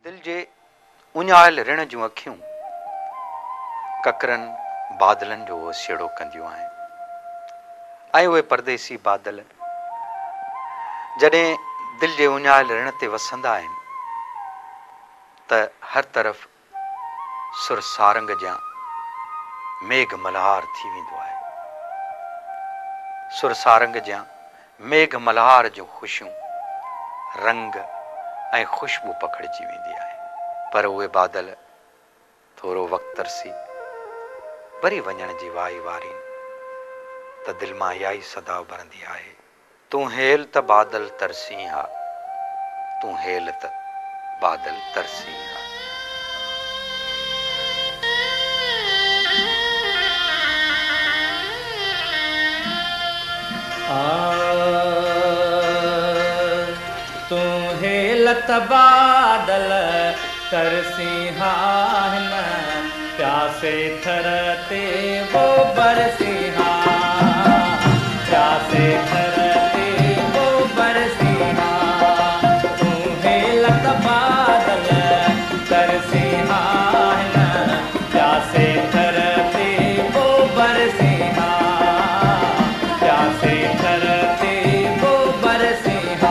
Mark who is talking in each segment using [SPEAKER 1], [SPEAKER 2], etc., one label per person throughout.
[SPEAKER 1] दिल जे उञायल रिण जूं अखियूं ककरनि बादलनि जो ओसियड़ो कंदियूं आहिनि। ऐं उहे परदेसी बादल जॾहिं दिल जे उञायल रिण ते वसंदा आहिनि त हर तरफ़ सुर सारंग जा मेघ मल्हार थी वेंदो आहे। सुर सारंग जा मेघ मल्हार जो ख़ुशियूं रंग ऐं ख़ुशबू पखिड़िजी वेंदी आहे। पर उहे बादल थोरो वक़्तु तरसी वरी वञण जी वाई वारीनि त दिलि मां इहा ई सदा भरंदी आहे, तूं हेल त बादल तरसी हा, तूं हेल त बादल तरसी हा।
[SPEAKER 2] तूं हेल त बादल तरसी हा, न प्यासे थर ते वो बरसी हा, प्यासे थर ते वो बरसी हा। तूं हेल त बादल तरसी हा, न प्यासे थर ते वो बरसी हा, प्यासे थर ते वो बरसी हा।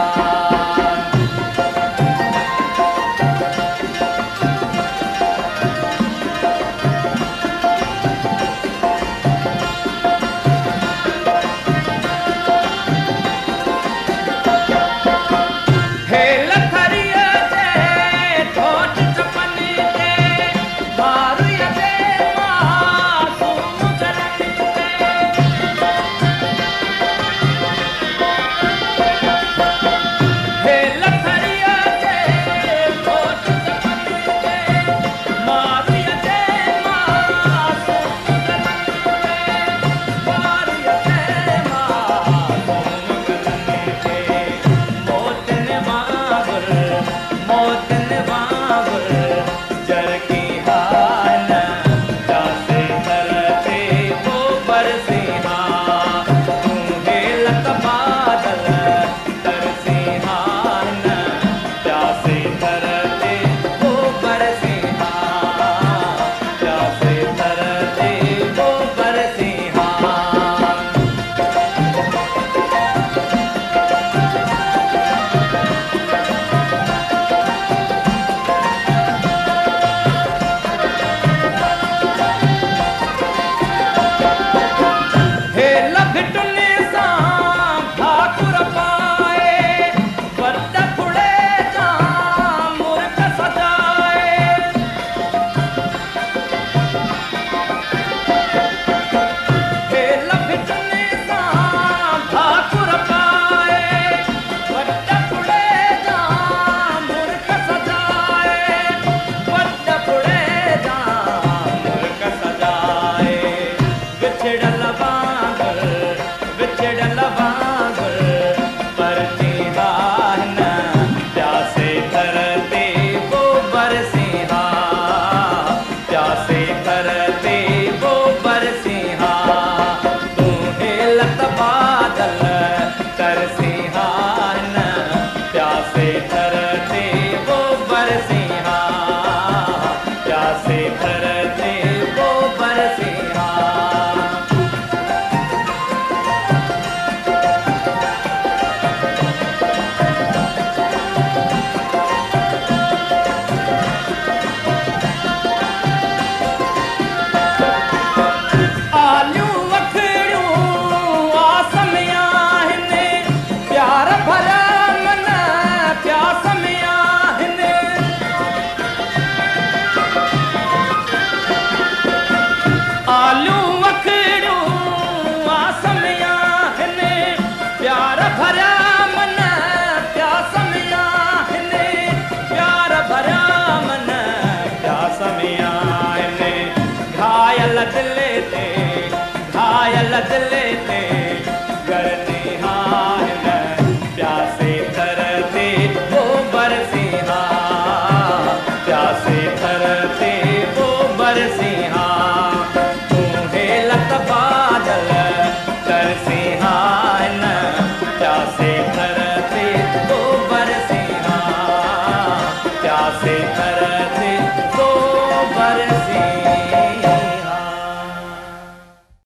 [SPEAKER 3] प्यासे
[SPEAKER 2] धरती